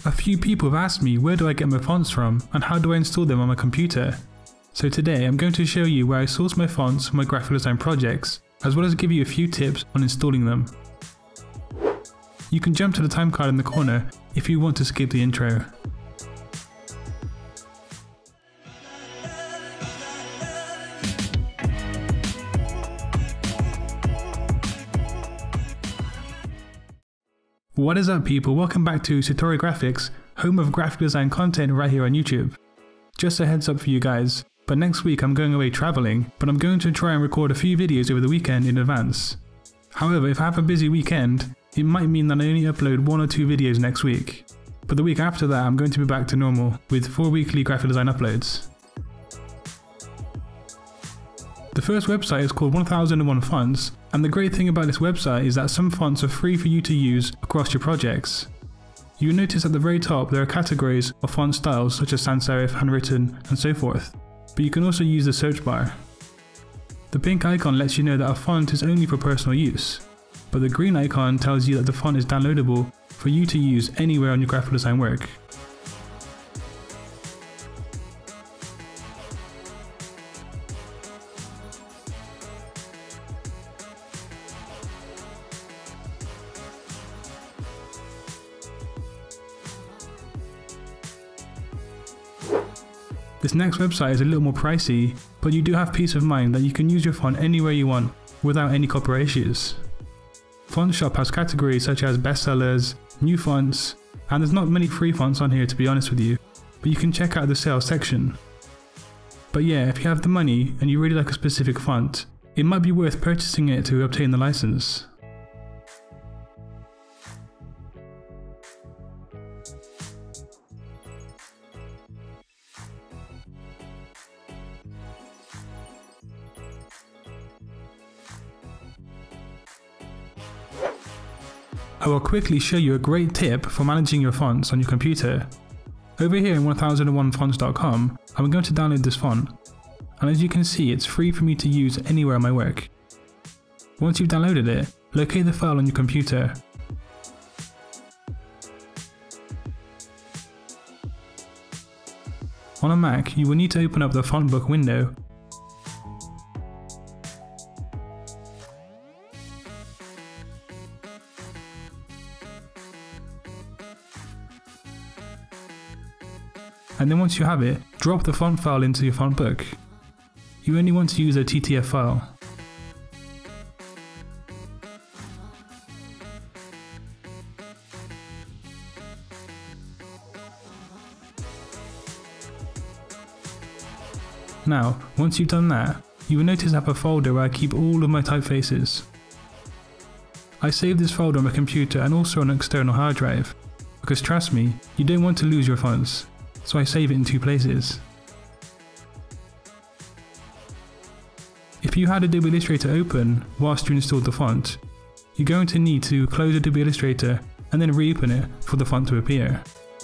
A few people have asked me where do I get my fonts from and how do I install them on my computer. So today I'm going to show you where I source my fonts for my graphic design projects, as well as give you a few tips on installing them. You can jump to the time card in the corner if you want to skip the intro. What is up people, welcome back to Satori Graphics, home of graphic design content right here on YouTube. Just a heads up for you guys, but next week I'm going away travelling, but I'm going to try and record a few videos over the weekend in advance. However, if I have a busy weekend, it might mean that I only upload 1 or 2 videos next week. But the week after that I'm going to be back to normal, with 4 weekly graphic design uploads. The first website is called 1001 Fonts, and the great thing about this website is that some fonts are free for you to use across your projects. You'll notice at the very top there are categories of font styles such as sans serif, handwritten, and so forth, but you can also use the search bar. The pink icon lets you know that a font is only for personal use, but the green icon tells you that the font is downloadable for you to use anywhere on your graphic design work. This next website is a little more pricey, but you do have peace of mind that you can use your font anywhere you want without any copyright issues. Font Shop has categories such as bestsellers, new fonts, and there's not many free fonts on here to be honest with you, but you can check out the sales section. But yeah, if you have the money and you really like a specific font, it might be worth purchasing it to obtain the license. I will quickly show you a great tip for managing your fonts on your computer. Over here in 1001fonts.com, I'm going to download this font, and as you can see it's free for me to use anywhere on my work. Once you've downloaded it, locate the file on your computer. On a Mac, you will need to open up the font book window. And then once you have it, drop the font file into your font book. You only want to use a TTF file. Now, once you've done that, you will notice I have a folder where I keep all of my typefaces. I save this folder on my computer and also on an external hard drive, because trust me, you don't want to lose your fonts. So I save it in 2 places. If you had Adobe Illustrator open whilst you installed the font, you're going to need to close Adobe Illustrator and then reopen it for the font to appear.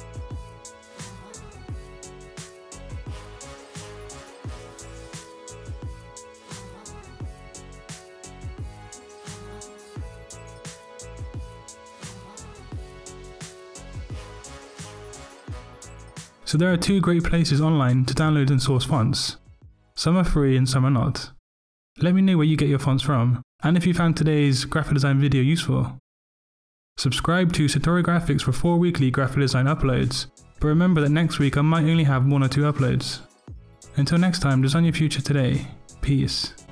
So there are 2 great places online to download and source fonts. Some are free and some are not. Let me know where you get your fonts from, and if you found today's graphic design video useful. Subscribe to Satori Graphics for 4 weekly graphic design uploads, but remember that next week I might only have 1 or 2 uploads. Until next time, design your future today. Peace.